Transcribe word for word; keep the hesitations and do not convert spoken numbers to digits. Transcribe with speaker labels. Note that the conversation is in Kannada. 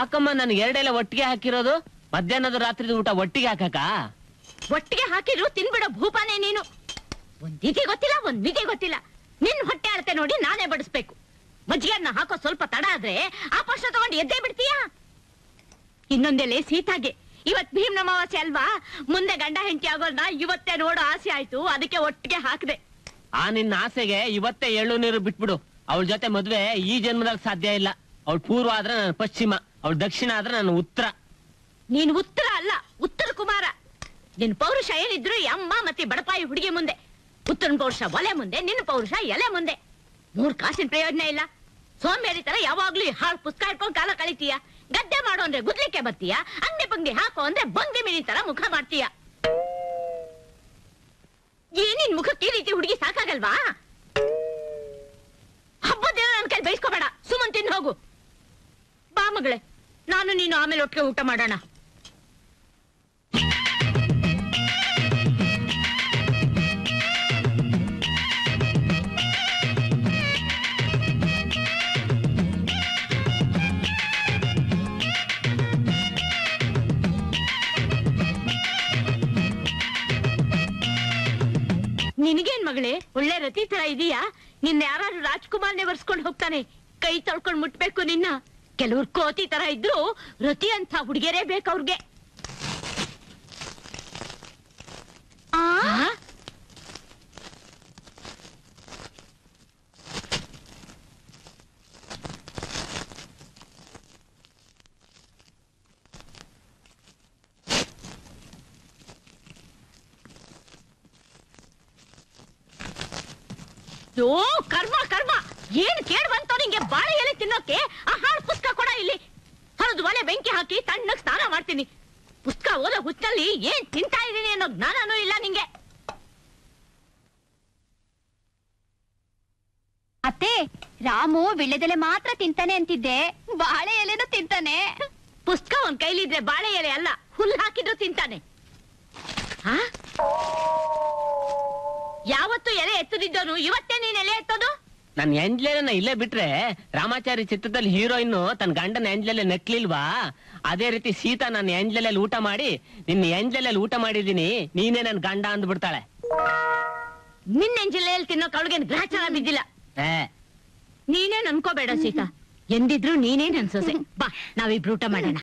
Speaker 1: ಯಾಕಮ್ಮ ನನ್ಗೆ ಎರಡೆಲ್ಲ ಒಟ್ಟಿಗೆ ಹಾಕಿರೋದು? ಮಧ್ಯಾಹ್ನದ ರಾತ್ರಿದ ಊಟ ಒಟ್ಟಿಗೆ ಹಾಕಕ?
Speaker 2: ಒಟ್ಟಿಗೆ ಹಾಕಿದ್ರು ತಿನ್ಬಿಡೋ ಭೂಪಾನೇ ನೀನು. ಒಂದಿಗೆ ಗೊತ್ತಿಲ್ಲ ಒಂದ್ ಮಿಗೆ ಗೊತ್ತಿಲ್ಲ. ನಿನ್ ಹೊಟ್ಟೆ ಅಳತೆ ನೋಡಿ ನಾನೇ ಬಡಿಸ್ಬೇಕು. ಮಜ್ಜಿಗೆನ್ನ ಹಾಕೋ ಸ್ವಲ್ಪ ತಡ ಆದ್ರೆ ಆ ಪಕ್ಷ ತಗೊಂಡು ಎದ್ದೇ ಬಿಡ್ತೀಯಾ? ಇನ್ನೊಂದೆಲೆ ಸೀತಾಗೆ ಇವತ್ ಭೀಮ್ ಅಮಾವಾಸ್ಯೆ ಅಲ್ವಾ, ಮುಂದೆ ಗಂಡ ಹೆಂಡತಿ ಆಗೋರ್ನ ಇವತ್ತೇ ನೋಡೋ ಆಸೆ ಆಯ್ತು, ಅದಕ್ಕೆ ಒಟ್ಟಿಗೆ ಹಾಕ್ದೆ.
Speaker 1: ಆ ನಿನ್ನ ಆಸೆಗೆ ಇವತ್ತೇ ಎಳ್ಳು ನೀರು ಬಿಟ್ಬಿಡು. ಅವಳ ಜೊತೆ ಮದ್ವೆ ಈ ಜನ್ಮದಾಗ ಸಾಧ್ಯ ಇಲ್ಲ. ಅವಳು ಪೂರ್ವ ಆದ್ರೆ ನಾನು ಪಶ್ಚಿಮ, ಅವಳು ದಕ್ಷಿಣ ಆದ್ರೆ ನಾನು ಉತ್ತರ.
Speaker 2: ನೀನ್ ಉತ್ತರ ಅಲ್ಲ, ಉತ್ತರ ಕುಮಾರ. ನಿನ್ ಪೌರುಷ ಏನಿದ್ರು ಅಮ್ಮ ಮತ್ತೆ ಬಡಪಾಯಿ ಹುಡುಗಿ ಮುಂದೆ. ಉತ್ತರನ್ ಪೌರುಷ ಒಲೆ ಮುಂದೆ, ನಿನ್ನ ಪೌರುಷ ಎಲೆ ಮುಂದೆ. ಮೂರ್ ಕಾಸಿನ ಪ್ರಯೋಜನ ಇಲ್ಲ. ಸೋಂಬೇರಿ ತರ ಯಾವಾಗ್ಲೂ ಹಾಳು ಪುಸ್ತಕ ಇಟ್ಕೊಂಡ್ ಕಾಲ ಕಳಿತೀಯ. ಗದ್ದೆ ಮಾಡೋ ಅಂದ್ರೆ ಗುದ್ಲಿಕ್ಕೆ ಬರ್ತೀಯ, ಅಂಗಡಿ ಪಂಗಡಿ ಹಾಕೋ ಅಂದ್ರೆ ಬಂಗಿ ಮಿನಿ ತರ ಮುಖ ಮಾಡ್ತೀಯ. ಏನಿನ್ ಮುಖಕ್ಕೆ ಈ ರೀತಿ ಹುಡುಗಿ ಸಾಕಾಗಲ್ವಾ? ಹಬ್ಬದ ನನ್ ಕೈ ಬಯಸ್ಕೋಬೇಡ, ಸುಮನ್ ತಿನ್ ಹೋಗು. ಬಾ ಮಗಳೇ, ನಾನು ನೀನು ಆಮೇಲೆ ಒಟ್ಟಿಗೆ ಊಟ ಮಾಡೋಣ. ನಿನಗೇನ್ ಮಗಳೇ, ಒಳ್ಳೆ ರತಿ ತರ ಇದೀಯಾ? ನಿನ್ನ ಯಾರು ರಾಜ್ಕುಮಾರ್ನೇ ಬರ್ಸ್ಕೊಂಡ್ ಹೋಗ್ತಾನೆ, ಕೈ ತೊಳ್ಕೊಂಡ್ ಮುಟ್ಬೇಕು ನಿನ್ನ. ಕೆಲವ್ರು ಕೋತಿ ತರ ಇದ್ರು, ರತಿ ಅಂತ ಹುಡುಗಿಯರೇ ಬೇಕು ಅವ್ರಿಗೆ. ಯೋ ಕರ್ಮ ಕರ್ಮ, ಏನ್ ಕೇಳ್ ಬಂತೋ ನಿಂಗೆ? ಬಾಳೆ ಎಲೆ ತಿನ್ನೋಕೆ ಆ ಹಾಳು ಪುಸ್ತಕ ಕೊಡ ಇಲ್ಲಿ. ಹರಿದು ಒಲೆ ಬೆಂಕಿ ಹಾಕಿ ತಣ್ಣಗ್ ಸ್ನಾನ ಮಾಡ್ತೀನಿ. ಪುಸ್ತಕ ಓದೋ ಹುಚ್ಚಲ್ಲಿ ಏನ್ ತಿಂತಾ ಇದೀನಿ ಅನ್ನೋ ಜ್ಞಾನನೂ ಇಲ್ಲ ನಿಂಗೆ.
Speaker 3: ಅತ್ತೆ, ರಾಮು ವಿಳ್ಳೆದೆಲೆ ಮಾತ್ರ ತಿಂತಾನೆ ಅಂತಿದ್ದೆ, ಬಾಳೆ ಎಲೆನೂ ತಿಂತಾನೆ.
Speaker 2: ಪುಸ್ತಕ ಒಂದ್ ಕೈಲಿದ್ರೆ ಬಾಳೆ ಎಲೆ ಅಲ್ಲ, ಹುಲ್ ಹಾಕಿದ್ರು ತಿಂತಾನೆ. ಯಾವತ್ತು ಎಲೆ ಎತ್ತದಿದ್ದವನು ಇವತ್ತೇ ನೀನ್ ಎಲೆ ಎತ್ತೋದು?
Speaker 1: ನನ್ ಎಂಜ್ಲೆನ ಇಲ್ಲೇ ಬಿಟ್ರೆ ರಾಮಾಚಾರಿ ಚಿತ್ರದಲ್ಲಿ ಹೀರೋಯಿನ್ ತನ್ನ ಗಂಡನ ಎಂಜ್ಲೆಲೆ ನೆಕ್ಲಿಲ್ವಾ? ಅದೇ ರೀತಿ ಸೀತಾ ನನ್ನ ಎಂಜ್ಲೆಲ್ಲಿ ಊಟ ಮಾಡಿ ನಿನ್ನ ಎಂಜ್ಲೆಲ್ಲಿ ಊಟ ಮಾಡಿದೀನಿ, ನೀನೇ ನನ್ ಗಂಡ ಅಂದ್ಬಿಡ್ತಾಳೆ.
Speaker 2: ನಿನ್ನ ಎಂಜಲೆಯಲ್ಲಿ ತಿನ್ನೋಕ್ ಅವಳಿಗೇನ್ ಗ್ರಹಚಾರ ಬಿದ್ದಿಲ್ಲ. ನೀನೇನ್ ಅನ್ಕೋಬೇಡ ಸೀತಾ, ಎಂದಿದ್ರು ನೀನೇ ನನ್ ಸೊಸೆ. ಬಾ ನಾವಿಬ್ರು ಊಟ ಮಾಡೋಣ.